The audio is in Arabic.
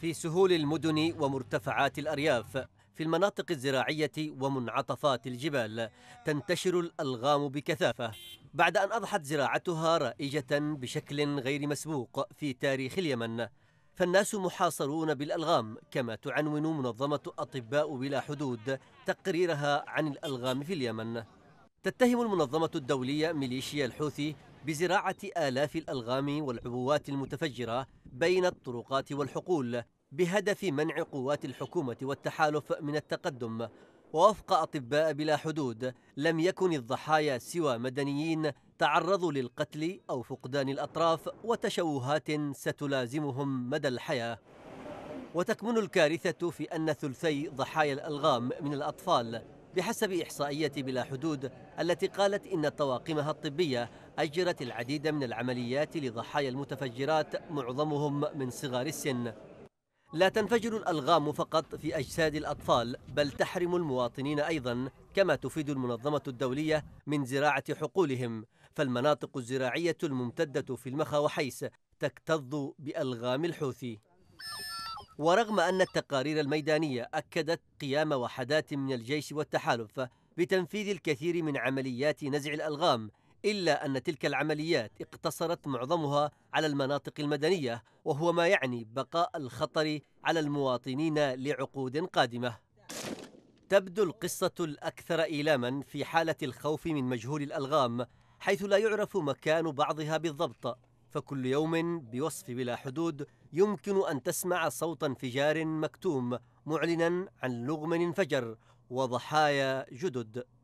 في سهول المدن ومرتفعات الأرياف، في المناطق الزراعية ومنعطفات الجبال، تنتشر الألغام بكثافة بعد أن أضحت زراعتها رائجة بشكل غير مسبوق في تاريخ اليمن. فالناس محاصرون بالألغام، كما تعنون منظمة أطباء بلا حدود تقريرها عن الألغام في اليمن. تتهم المنظمة الدولية ميليشيا الحوثي بزراعة آلاف الألغام والعبوات المتفجرة بين الطرقات والحقول بهدف منع قوات الحكومة والتحالف من التقدم. ووفق أطباء بلا حدود، لم يكن الضحايا سوى مدنيين تعرضوا للقتل أو فقدان الأطراف وتشوهات ستلازمهم مدى الحياة. وتكمن الكارثة في أن ثلثي ضحايا الألغام من الأطفال، بحسب إحصائية بلا حدود التي قالت إن طواقمها الطبية أجرت العديد من العمليات لضحايا المتفجرات معظمهم من صغار السن. لا تنفجر الألغام فقط في أجساد الأطفال، بل تحرم المواطنين أيضا، كما تفيد المنظمة الدولية، من زراعة حقولهم، فالمناطق الزراعية الممتدة في المخا وحيس تكتظ بألغام الحوثي. ورغم أن التقارير الميدانية أكدت قيام وحدات من الجيش والتحالف بتنفيذ الكثير من عمليات نزع الألغام، إلا أن تلك العمليات اقتصرت معظمها على المناطق المدنية، وهو ما يعني بقاء الخطر على المواطنين لعقود قادمة. تبدو القصة الأكثر إيلاما في حالة الخوف من مجهول الألغام، حيث لا يعرف مكان بعضها بالضبط. فكل يوم بوصف بلا حدود يمكن أن تسمع صوت انفجار مكتوم معلنا عن لغم انفجر وضحايا جدد.